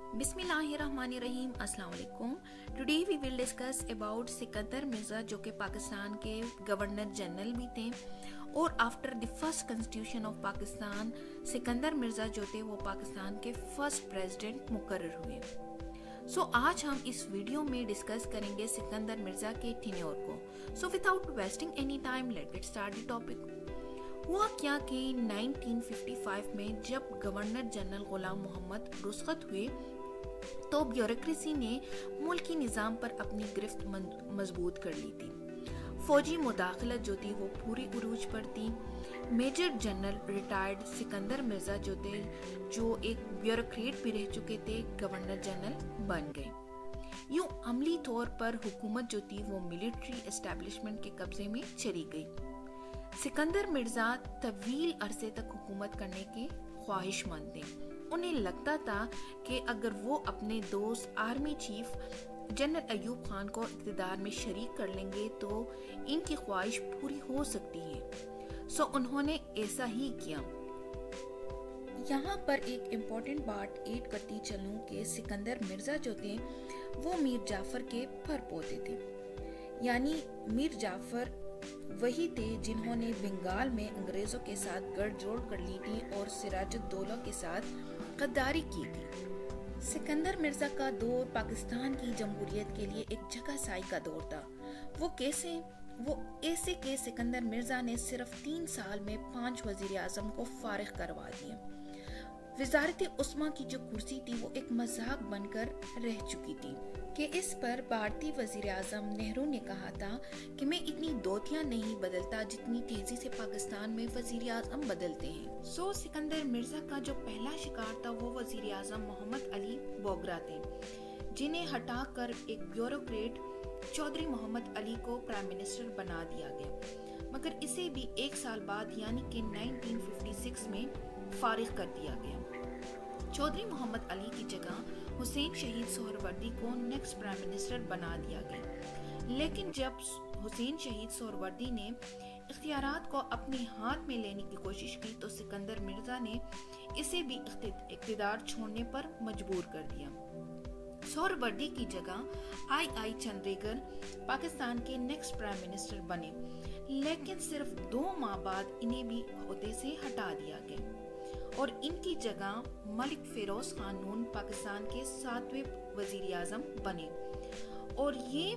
बिस्मिल्लाहिर्रहमानिर्रहीम, अस्सलाम वालेकुम। Today we will discuss about Sikandar Mirza, जो कि पाकिस्तान के गवर्नर जनरल भी थे और after the first constitution of Pakistan Sikandar Mirza जो थे वो पाकिस्तान के फर्स्ट प्रेसिडेंट मुकर्रर हुए। आज हम इस वीडियो में डिस्कस करेंगे सिकंदर मिर्ज़ा के टेन्योर को। Without wasting any time let get start the topic. हुआ क्या कि 1955 में जब गवर्नर जनरल गुलाम मोहम्मद रुखसत हुए तो ब्यूरोक्रेसी ने मुल्की निज़ाम पर अपनी गिरफ्त मजबूत कर ली थी। फौजी मुदाखलत जो थी वो पूरी उरूज पर थी। Major general retired Sikandar Mirza जो थे, जो एक ब्यूरोक्रेट भी रह चुके थे, गवर्नर जनरल बन गए। यूं अमली तौर पर हुकूमत जो थी वो मिलिट्री एस्टेब्लिशमेंट के कब्जे में चली गई। सिकंदर मिर्ज़ा तवील अरसे तक हुकूमत करने के ख्वाहिशमंद थे। उन्हें लगता था कि अगर वो अपने दोस्त army chief general Ayub Khan को इक़्तिदार में शरीक कर लेंगे तो इनकी ख्वाहिश पूरी हो सकती है। उन्होंने ऐसा ही किया। यहाँ पर एक इम्पोर्टेंट बात ऐड करती चलूँ कि सिकंदर मिर्ज़ा जो थे वो मीर जाफर के परपोते थे। यानी मीर जाफर वही थे जिन्होंने बंगाल में अंग्रेजों के साथ गठजोड़ कर ली थी और सिराजुद्दौला के साथ गद्दारी की थी। सिकंदर मिर्ज़ा का दौर पाकिस्तान की जमहूरियत के लिए एक जगह साई का दौर था। वो ऐसे के सिकंदर मिर्ज़ा ने सिर्फ 3 साल में 5 वज़ीर आज़म को फारिग करवा दिया। वज़ारत उस्मा की जो कुर्सी थी वो एक मजाक बनकर रह चुकी थी कि इस पर भारतीय वज़ीर आज़म नेहरू ने कहा था कि मैं इतनी दोतियां नहीं बदलता जितनी तेजी से पाकिस्तान में वज़ीर आज़म बदलते हैं। सिकंदर मिर्ज़ा का जो पहला शिकार था वो वज़ीर आज़म मोहम्मद अली बोगरा थे, जिन्हें हटाकर एक ब्यूरोक्रेट चौधरी मोहम्मद अली को प्राइम मिनिस्टर बना दिया गया, मगर इसे भी 1 साल बाद यानी कि 1956 में फारिग कर दिया गया। चौधरी मोहम्मद अली की जगह हुसैन शहीद सोहरवर्दी को नेक्स्ट प्राइम मिनिस्टर बना दिया गया। लेकिन जब हुसैन शहीद सोहरवर्दी ने इख्तियारात को अपने हाथ में लेने की कोशिश की तो सिकंदर मिर्ज़ा ने इसे भी इख्तियार छोड़ने पर मजबूर कर दिया। सोहरवर्दी की जगह आई चंद्रेगर पाकिस्तान के नेक्स्ट प्राइम मिनिस्टर बने, लेकिन सिर्फ 2 माह बाद इन्हें भी ओहदे से हटा दिया गया और इनकी जगह मलिक फिरोज खान नून पाकिस्तान के 7वें वजीर आज़म बने। और ये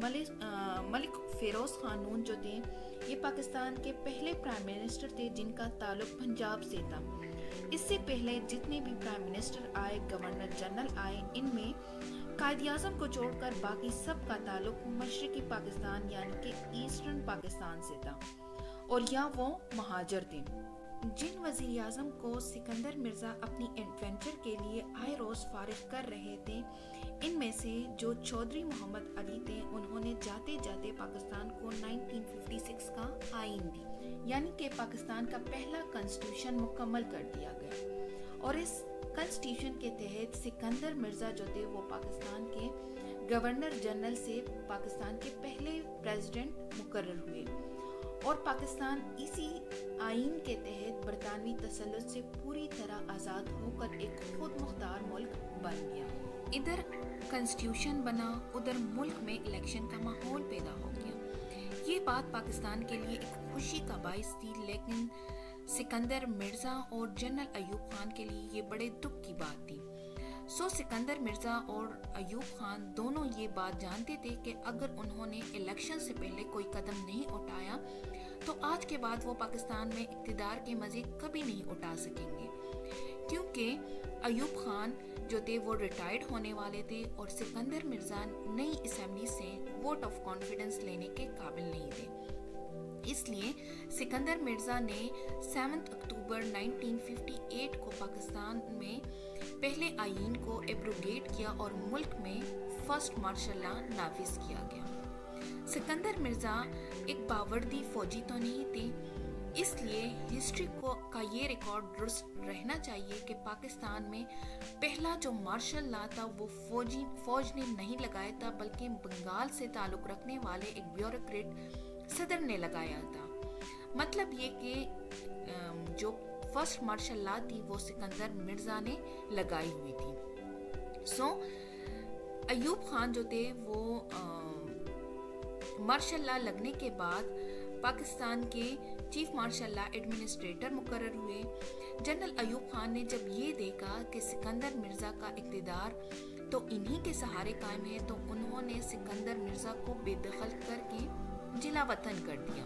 मलिक फिरोज खान नून जो थे ये पाकिस्तान के पहले प्राइम मिनिस्टर थे जिनका ताल्लुक पंजाब से था। इससे पहले जितने भी प्राइम मिनिस्टर आए, गवर्नर जनरल आए, इनमें कायद आज़म को छोड़कर बाकी सब का ताल्लुक मशरकी पाकिस्तान यानी कि ईस्टर्न पाकिस्तान से था और यहाँ वो महाजर थे। जिन वज़ीर आज़म को सिकंदर मिर्ज़ा अपनी एडवेंचर के लिए आए रोज़ फारिग कर रहे थे, इनमें से जो चौधरी मोहम्मद अली थे उन्होंने जाते जाते पाकिस्तान को 1956 का आइन दी, यानी कि पाकिस्तान का पहला कॉन्स्टिट्यूशन मुकम्मल कर दिया गया। और इस कॉन्स्टिट्यूशन के तहत सिकंदर मिर्ज़ा जो थे वो पाकिस्तान के गवर्नर जनरल से पाकिस्तान के पहले प्रेसिडेंट मुकर्रर हुए और पाकिस्तान इसी आइन के तहत बरतानवी तसल्लुत से पूरी तरह आज़ाद होकर एक खुद मुख्तार मुल्क बन गया। इधर कॉन्स्टिट्यूशन बना, उधर मुल्क में इलेक्शन का माहौल पैदा हो गया। ये बात पाकिस्तान के लिए एक खुशी का बाइस थी, लेकिन सिकंदर मिर्ज़ा और जनरल अयूब खान के लिए ये बड़े दुख की बात थी। सिकंदर मिर्ज़ा और अयूब खान दोनों ये बात जानते थे कि अगर उन्होंने इलेक्शन से पहले कोई कदम नहीं उठाया तो आज के बाद वो पाकिस्तान में इक़्तिदार के मज़े कभी नहीं उठा सकेंगे, क्योंकि अयूब खान जो थे वो रिटायर्ड होने वाले थे और सिकंदर मिर्ज़ा नई असेंबली से वोट ऑफ कॉन्फिडेंस लेने के काबिल नहीं थे। इसलिए सिकंदर मिर्ज़ा ने 7 अक्टूबर 1958 को पाकिस्तान में पहले आइन को एब्रोगेट किया और मुल्क में फर्स्ट मार्शल लॉ नाफिज किया गया। सिकंदर मिर्ज़ा एक बावर्दी फौजी तो नहीं थे, इसलिए हिस्ट्री का ये रिकॉर्ड दुरुस्त रहना चाहिए कि पाकिस्तान में पहला जो मार्शल लॉ था वो फौज ने नहीं लगाया था, बल्कि बंगाल से ताल्लुक़ रखने वाले एक ब्यूरोक्रेट सदर ने लगाया था। मतलब ये कि जो फर्स्ट मार्शल लॉ थी वो सिकंदर मिर्ज़ा ने लगाई हुई थी। सो अयूब खान जो थे वो मार्शल लॉ लगने के बाद पाकिस्तान के चीफ मार्शल लॉ एडमिनिस्ट्रेटर मुकर्रर हुए। जनरल अयूब खान ने जब ये देखा कि सिकंदर मिर्ज़ा का इक़्तिदार तो इन्हीं के सहारे कायम है, तो उन्होंने सिकंदर मिर्ज़ा को बेदखल करके जिला वतन कर दिया।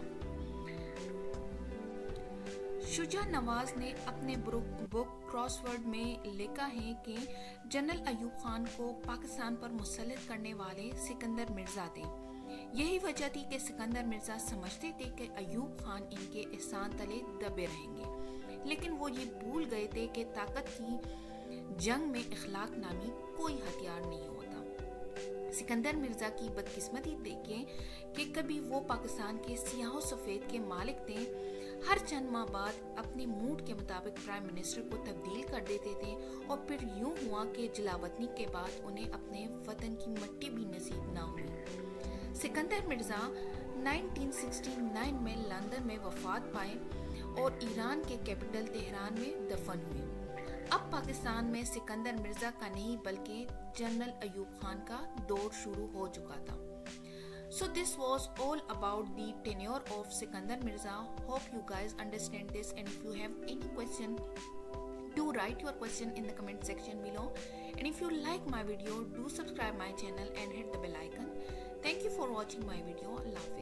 शुजा नवाज ने अपने बुक क्रॉसवर्ड में लिखा है कि जनरल अयूब खान को पाकिस्तान पर मुसल्लत करने वाले सिकंदर मिर्ज़ा थे। यही वजह थी कि सिकंदर मिर्ज़ा समझते थे कि अयूब खान इनके एहसान तले दबे रहेंगे, लेकिन वो ये भूल गए थे कि ताकत की जंग में इखलाक नामी कोई हथियार नहीं होता। सिकंदर मिर्ज़ा की बदकिस्मती देखें कि कभी वो पाकिस्तान के सियाह सफ़ेद के मालिक थे, हर चंद माह बाद अपने मूड के मुताबिक प्राइम मिनिस्टर को तब्दील कर देते थे, और फिर यूं हुआ कि जलावतनी के बाद उन्हें अपने वतन की मिट्टी भी नसीब ना हुई। सिकंदर मिर्ज़ा 1969 में लंदन में वफात पाए और ईरान के कैपिटल तेहरान में दफन हुए। अब पाकिस्तान में सिकंदर मिर्ज़ा का नहीं बल्कि जनरल अयूब खान का दौर शुरू हो चुका था। So this was all about the tenure of Sikandar Mirza. Hope you guys understand this, and if you have any question, do write your question in the comment section below. And if you like my video, do subscribe my channel and hit the bell icon. Thank you for watching my video. Allah Hafiz.